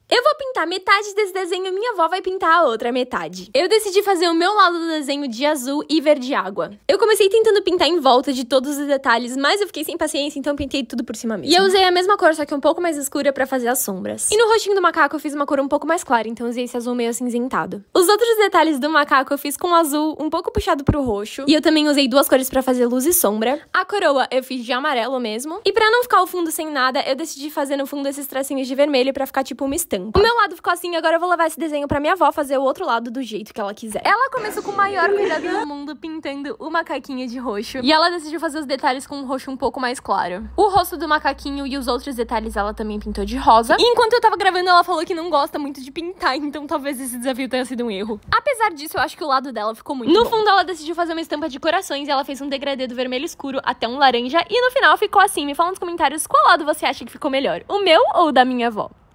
Eu vou pintar metade desse desenho e minha avó vai pintar a outra metade. Eu decidi fazer o meu lado do desenho de azul e verde água. Eu comecei tentando pintar em volta de todos os detalhes, mas eu fiquei sem paciência, então pintei tudo por cima mesmo. E eu usei a mesma cor, só que um pouco mais escura pra fazer as sombras. E no rostinho do macaco eu fiz uma cor um pouco mais clara, então usei esse azul meio acinzentado. Os outros detalhes do macaco eu fiz com azul um pouco puxado pro roxo. E eu também usei duas cores pra fazer luz e sombra. A coroa eu fiz de amarelo mesmo. E pra não ficar o fundo sem nada, eu decidi fazer no fundo esses tracinhos de vermelho pra ficar tipo uma estampa. O meu lado ficou assim, agora eu vou levar esse desenho pra minha avó fazer o outro lado do jeito que ela quiser. Ela começou com o maior cuidado do mundo pintando o macaquinho de roxo. E ela decidiu fazer os detalhes com um roxo um pouco mais claro. O rosto do macaquinho e os outros detalhes ela também pintou de rosa. E enquanto eu tava gravando, ela falou que não gosta muito de pintar, então talvez esse desafio tenha sido um erro. Apesar disso, eu acho que o lado dela ficou muito bom. No fundo, ela decidiu fazer uma estampa de corações e ela fez um degradê do vermelho escuro até um laranja. E no final ficou assim. Me fala nos comentários qual lado você acha que ficou melhor, o meu ou o da minha avó.